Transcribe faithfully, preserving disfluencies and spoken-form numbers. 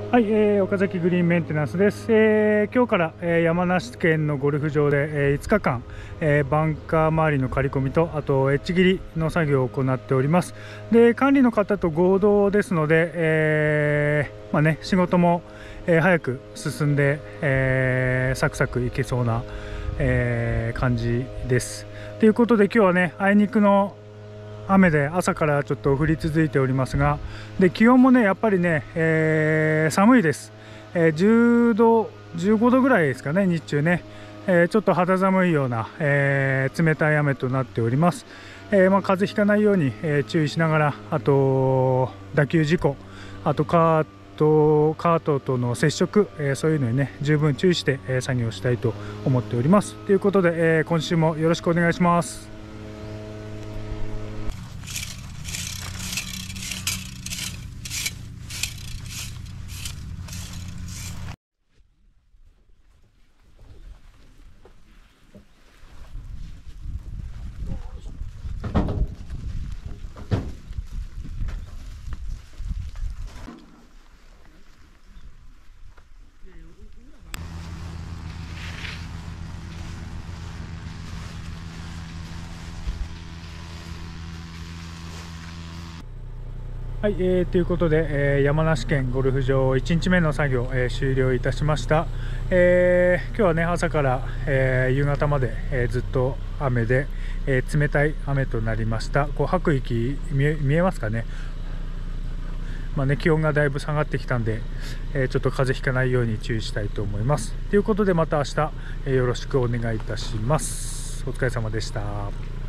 はい、えー、岡崎グリーンメンテナンスです。えー、今日から、えー、山梨県のゴルフ場で、えー、いつかかん、えー、バンカー周りの刈り込みとあとエッジ切りの作業を行っております。で、管理の方と合同ですので、えーまあね、仕事も、えー、早く進んで、えー、サクサクいけそうな、えー、感じです。ということで今日はね、あいにくの雨で朝からちょっと降り続いておりますが、で気温もねやっぱりね、えー、寒いです、えー、じゅうどじゅうごどぐらいですかね、日中ね、えー、ちょっと肌寒いような、えー、冷たい雨となっております。えーまあ、風邪ひかないように、えー、注意しながら、あと打球事故、あとカートカートとの接触、えー、そういうのにね十分注意して、えー、作業したいと思っております。ということで、えー、今週もよろしくお願いします。はい、えー、ということで、えー、山梨県ゴルフ場いちにちめの作業、えー、終了いたしました。えー、今日はね朝から、えー、夕方まで、えー、ずっと雨で、えー、冷たい雨となりました。こう吐く息見え、見えますかね。まあね、気温がだいぶ下がってきたんで、えー、ちょっと風邪ひかないように注意したいと思います。ということでまた明日、えー、よろしくお願いいたします。お疲れ様でした。